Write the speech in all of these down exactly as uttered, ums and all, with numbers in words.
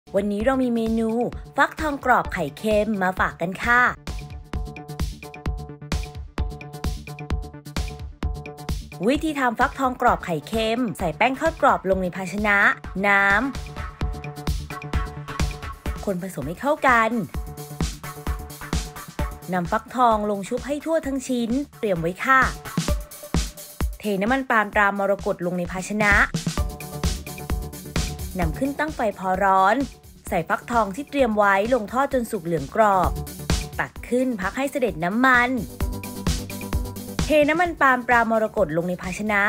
วันนี้เรามีเมนูฟักทองกรอบไข่เค็มมาฝากกันค่ะวิธีทำฟักทองกรอบไข่เค็มใส่แป้งทอดกรอบลงในภาชนะน้ำคนผสมให้เข้ากันนำฟักทองลงชุบให้ทั่วทั้งชิ้นเตรียมไว้ค่ะเทน้ำมันปาล์มตรามรกตลงในภาชนะนำขึ้นตั้งไฟพอร้อนใส่ฟักทองที่เตรียมไว้ลงทอดจนสุกเหลืองกรอบตักขึ้นพักให้เสด็จน้ำมันเทน้ำมันปาล์มปรามรกตลงในภาชนะ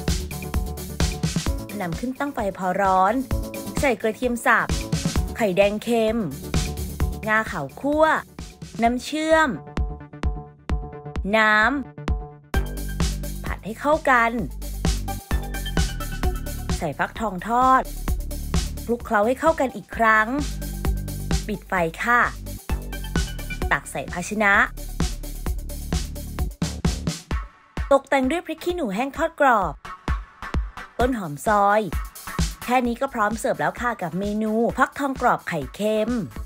นำขึ้นตั้งไฟพอร้อนใส่กระเทียมสับไข่แดงเค็มงาขาวคั่วน้ำเชื่อมน้ำผัดให้เข้ากันใส่ฟักทองทอดคลุกเคล้าให้เข้ากันอีกครั้งปิดไฟค่ะตักใส่ภาชนะตกแต่งด้วยพริกขี้หนูแห้งทอดกรอบต้นหอมซอยแค่นี้ก็พร้อมเสิร์ฟแล้วค่ะกับเมนูฟักทองกรอบไข่เค็ม